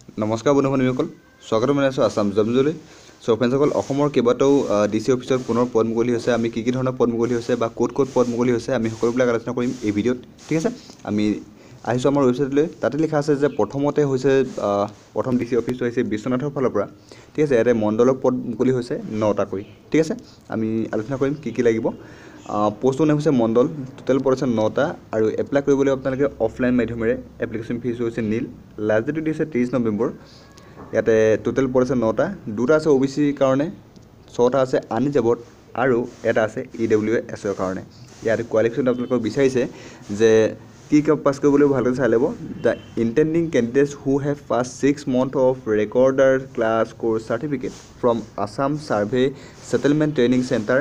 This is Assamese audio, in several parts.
নমস্কাৰ বন্ধু-বান্ধৱীসকল, স্বাগতম জনাইছোঁ আছাম জব নিউজলৈ। ফ্ৰেণ্ডসকল, অসমৰ কেইবাটাও ডিচি অফিচত পুনৰ পদ মুকলি হৈছে। আমি কি ধৰণৰ পদ মুকলি হৈছে বা ক'ত পদ মুকলি হৈছে আমি সকলোবিলাক আলোচনা কৰিম এই ভিডিঅ'ত। ঠিক আছে, আমি আহিছোঁ আমাৰ ৱেবছাইটলৈ। তাতে লিখা আছে যে প্ৰথমতে হৈছে প্ৰথম ডিচি অফিচটো হৈছে বিশ্বনাথৰ ফালৰ পৰা। ঠিক আছে, ইয়াতে মণ্ডলৰ পদ মুকলি হৈছে 9টাকৈ। ঠিক আছে, আমি আলোচনা কৰিম কি লাগিব। পোষ্টৰ নাম হৈছে মণ্ডল, টোটেল পদ আছে 9টা আৰু এপ্লাই কৰিবলৈ আপোনালোকে অফলাইন মাধ্যমেৰে। এপ্লিকেশ্যন ফিজ হৈছে নীল। লাষ্ট ডেট দিছে 30 নৱেম্বৰ। ইয়াতে টোটেল পদ আছে 9টা, 2টা আছে OBC কাৰণে, 6টা আছে আনৰিজাৰ্ভড আৰু এটা আছে EWS কাৰণে। ইয়াতে কোৱালিফিকেশ্যন আপোনালোকক বিচাৰিছে যে কি পাছ কৰিব লাগিব, ভালকৈ চাই ল'ব। The intending candidates who have pass 6 months of recorder class course certificate from Assam survey settlement training centre,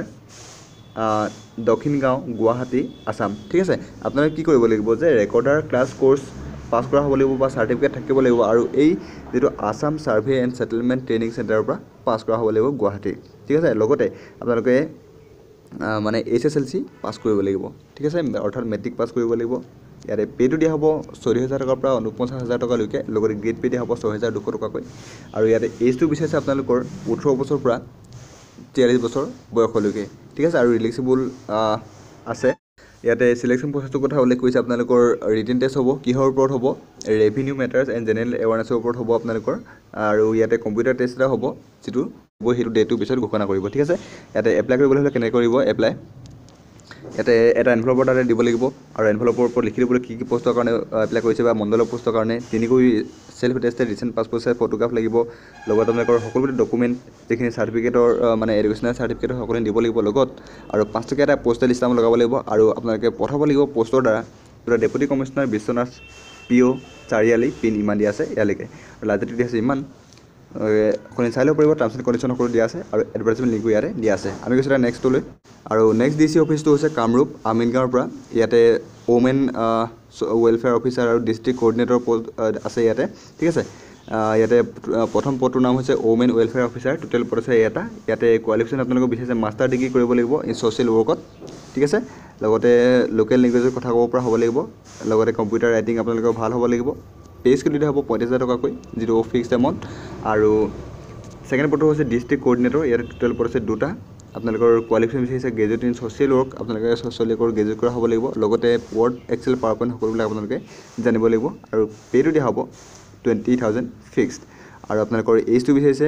Dakshingaon, Guwahati, Assam. ঠিক আছে, আপোনালোকে কি কৰিব লাগিব যে ৰেকৰ্ডাৰ ক্লাছ কোৰ্চ পাছ কৰা হ'ব লাগিব বা চাৰ্টিফিকেট থাকিব লাগিব আৰু এই যিটো Assam survey and settlement training চেণ্টাৰৰ পৰা পাছ কৰা হ'ব লাগিব গুৱাহাটী। ঠিক আছে, লগতে আপোনালোকে মানে HSLC পাছ কৰিব লাগিব। ঠিক আছে, অৰ্থাৎ মেট্ৰিক পাছ কৰিব লাগিব। ইয়াতে পে'টো দিয়া হ'ব 40,000 টকাৰ পৰা 49,000 টকালৈকে, লগতে গ্ৰেড পে' দিয়া হ'ব 6,200 টকাকৈ। আৰু ইয়াতে এজটো বিচাৰিছে আপোনালোকৰ 18 বছৰৰ পৰা 43 বছৰ বয়সলৈকে। ঠিক আছে, আৰু ৰিলেক্সিবল আছে। ইয়াতে চিলেকশ্যন প্ৰচেছটোৰ কথা উল্লেখ কৰিছে। আপোনালোকৰ ৰিটেন টেষ্ট হ'ব, কিহৰ ওপৰত হ'ব, ৰেভিনিউ মেটাৰ্ছ এণ্ড জেনেৰেল এৱাৰনেছৰ ওপৰত হ'ব আপোনালোকৰ। আৰু ইয়াতে কম্পিউটাৰ টেষ্ট এটা হ'ব, যিটো হ'ব সেইটো ডেটটোৰ পিছত ঘোষণা কৰিব। ঠিক আছে, ইয়াতে এপ্লাই কৰিবলৈ হ'লে কেনেকৈ কৰিব এপ্লাই, ইয়াতে এটা এনভেলপৰ তাতে দিব লাগিব আৰু এনভেলপৰ ওপৰত লিখি দিবলৈ কি পষ্টৰ কাৰণে এপ্লাই কৰিছে বা মণ্ডলৰ পষ্টৰ কাৰণে। 3কৈ self attested recent passport size photograph লাগিব। লগত আপোনালোকৰ সকলোবোৰ ডকুমেণ্ট যিখিনি চাৰ্টিফিকেটৰ মানে এডুকেশ্যনেল চাৰ্টিফিকেটৰ সকলোখিনি দিব লাগিব লগত। আৰু 5 টকীয়া এটা পষ্টেল ষ্টাম্প লগাব লাগিব আৰু আপোনালোকে পঠাব লাগিব পষ্টৰ দ্বাৰা। Deputy commissioner Biswanath PO Chariali, pin ইমান দিয়া আছে ইয়ালৈকে। আৰু লাষ্ট ডেট দিয়া আছে ইমান, আপুনি চাই ল'ব পাৰিব। টাৰ্মছ এণ্ড কণ্ডিশ্যন সকলো দিয়া আছে আৰু এডভাৰ্টাইজমেণ্ট লিংকো ইয়াতে দিয়া আছে। আমি গৈছোঁ নেক্সটলৈ। আৰু নেক্সট DC অফিচটো হৈছে কামৰূপ আমিনগাঁৱৰ পৰা। ইয়াতে ওমেন ৱেলফেয়াৰ অফিচাৰ আৰু ডিষ্ট্ৰিক্ট ক'ৰ্ডিনেটৰ পষ্ট আছে ইয়াতে। ঠিক আছে, ইয়াতে প্ৰথম পদটোৰ নাম হৈছে ওমেন ৱেলফেয়াৰ অফিচাৰ, টোটেল পদ আছে এটা। ইয়াতে কোৱালিফিকেশ্যন আপোনালোকক বিচাৰিছে মাষ্টাৰ ডিগ্ৰী কৰিব লাগিব ইন ছ'চিয়েল ৱৰ্কত। ঠিক আছে, লগতে লোকেল লেংগুৱেজৰ কথা ক'ব পৰা হ'ব লাগিব। লগতে কম্পিউটাৰ ৰাইটিং আপোনালোকৰ ভাল হ'ব লাগিব। পে' স্কেল দিয়া হ'ব 35,000 টকাকৈ, যিটো ফিক্সড এমাউণ্ট। আৰু ছেকেণ্ড পদটো হৈছে ডিষ্ট্ৰিক্ট ক'ৰ্ডিনেটৰ। ইয়াতে টোটেল পদ আছে 2টা। আপোনালোকৰ কোৱালিফিকেশ্যন বিচাৰিছে গ্ৰেজুৱেট ইন ছ'চিয়েল ৱৰ্ক, আপোনালোকে ছ'চিয়েল ৱৰ্কৰ গ্ৰেজুৱেট কৰা হ'ব লাগিব। লগতে ৱৰ্ড, এক্সেল, পাৱাৰ পইণ্ট সকলোবিলাক আপোনালোকে জানিব লাগিব। আৰু পে'টো দিয়া হ'ব 20,000 ফিক্সড। আৰু আপোনালোকৰ এজটো বিচাৰিছে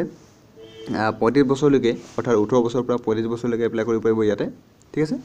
35 বছৰলৈকে, অৰ্থাৎ 18 বছৰৰ পৰা 35 বছৰলৈকে এপ্লাই কৰিব পাৰিব ইয়াতে। ঠিক আছে,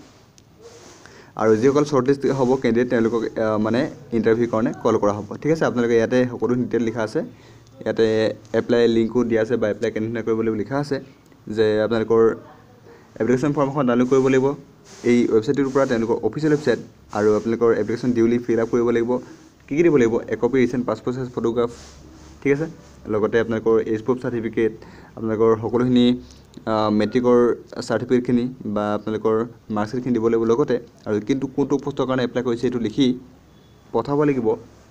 আৰু যিসকল শ্বৰ্টলিষ্ট হ'ব কেণ্ডিডেট তেওঁলোকক মানে ইণ্টাৰভিউৰ কাৰণে কল কৰা হ'ব। ঠিক আছে, আপোনালোকে ইয়াতে সকলো ডিটেইল লিখা আছে। ইয়াতে এপ্লাই লিংকো দিয়া আছে বা এপ্লাই কেনেধৰণে কৰিব লাগিব লিখা আছে যে আপোনালোকৰ এপ্লিকেশ্যন ফৰ্ম এখন ডাউনলোড কৰিব লাগিব এই ৱেবছাইটটোৰ পৰা, তেওঁলোকৰ অফিচিয়েল ৱেবছাইট। আৰু আপোনালোকৰ এপ্লিকেশ্যন ডিউলি ফিল আপ কৰিব লাগিব। কি দিব লাগিব, একপি ৰিচেণ্ট পাছপ'ৰ্ট চাইজ ফটোগ্ৰাফ। ঠিক আছে, লগতে আপোনালোকৰ এজ প্ৰুফ চাৰ্টিফিকেট, আপোনালোকৰ সকলোখিনি মেট্ৰিকৰ চাৰ্টিফিকেটখিনি বা আপোনালোকৰ মাৰ্কশ্বিটখিনি দিব লাগিব লগতে। আৰু কিন্তু কোনটো পষ্টৰ কাৰণে এপ্লাই কৰিছে সেইটো লিখি পঠাব লাগিব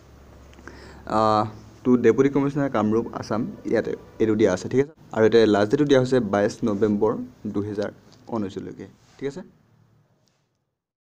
to deputy commissioner Kamrup Assam, ইয়াতে এইটো দিয়া আছে। ঠিক আছে, আৰু এতিয়া লাষ্ট ডেটটো দিয়া হৈছে 22 নৱেম্বৰ 2019লৈকে। ঠিক আছে।